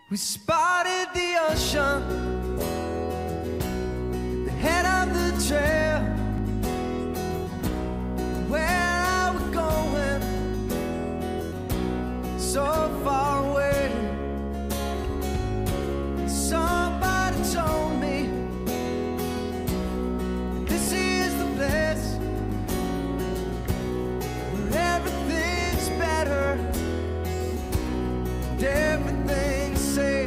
We spotted the ocean at the head of the trail. Where are we going? So far away. Somebody told me this is the place where everything's better and everything's safe.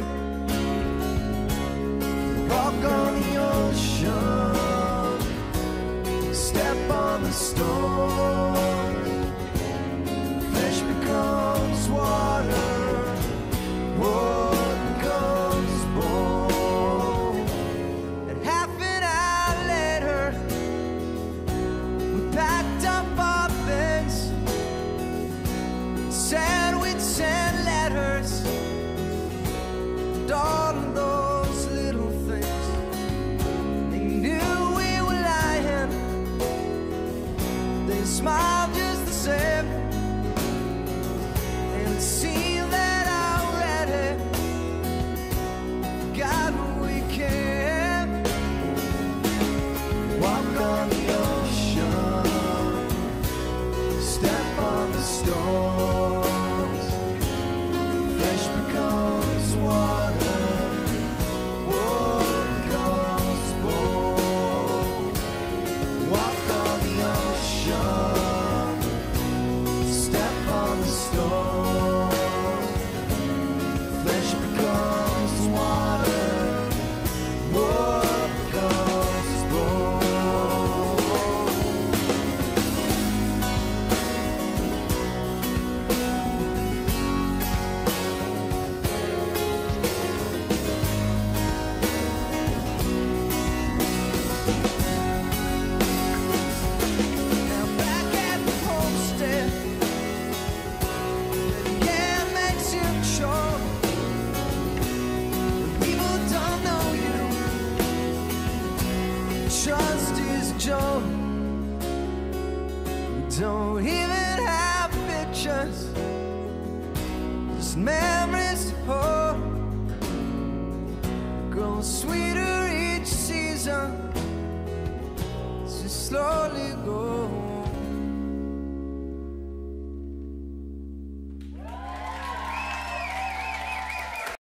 Walk on the ocean, step on the storm, flesh becomes water, wood becomes bone. And half an hour later, we packed up our things, said we'd send letters, and all of those little things. They knew we were lying, they smiled just the same, and it seemed that already got what we can. Walk on the ocean, step on the storms, flesh becomes water, wood becomes bone. Walk on the ocean, step on the storm, flesh becomes water, wood becomes bone. Now back at the homestead, yeah, it makes you choke. People don't know you. Trust is a joke. We don't even have pictures, just memories to hold. Grows sweeter each season as we slowly go.